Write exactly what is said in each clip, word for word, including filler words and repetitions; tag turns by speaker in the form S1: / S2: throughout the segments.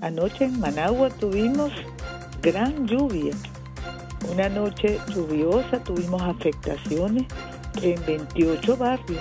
S1: Anoche en Managua tuvimos gran lluvia, una noche lluviosa, tuvimos afectaciones en veintiocho barrios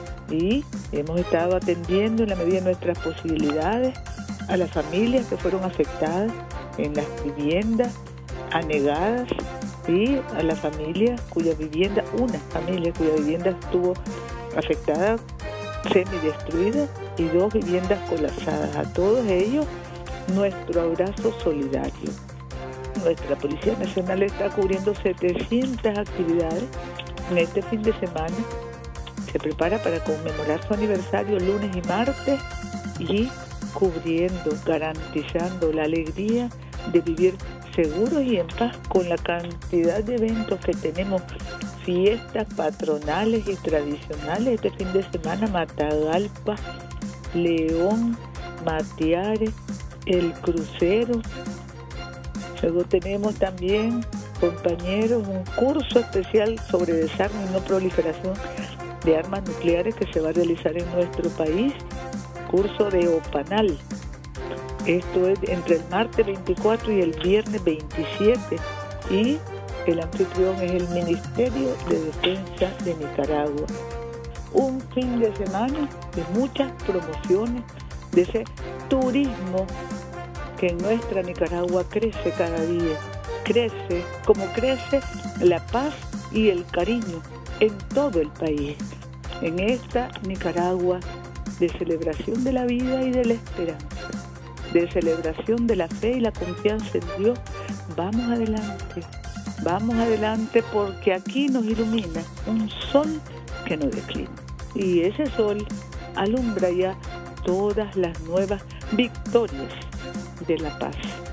S1: y hemos estado atendiendo en la medida de nuestras posibilidades a las familias que fueron afectadas en las viviendas anegadas y a las familias cuya vivienda, una familia cuya vivienda estuvo afectada, semidestruida, y dos viviendas colapsadas. A todos ellos, nuestro abrazo solidario. Nuestra Policía Nacional está cubriendo setecientas actividades en este fin de semana. Se prepara para conmemorar su aniversario lunes y martes y cubriendo, garantizando la alegría de vivir seguros y en paz con la cantidad de eventos que tenemos, fiestas patronales y tradicionales. Este fin de semana, Matagalpa, León, Matiares, el crucero. Luego tenemos también, compañeros, un curso especial sobre desarme y no proliferación de armas nucleares que se va a realizar en nuestro país, curso de OPANAL. Esto es entre el martes veinticuatro y el viernes veintisiete, y el anfitrión es el Ministerio de Defensa de Nicaragua. Un fin de semana de muchas promociones, de ese turismo que en nuestra Nicaragua crece cada día, crece como crece la paz y el cariño en todo el país. En esta Nicaragua de celebración de la vida y de la esperanza, de celebración de la fe y la confianza en Dios, vamos adelante, vamos adelante porque aquí nos ilumina un sol que no declina. Y ese sol alumbra ya todas las nuevas victorias de la paz.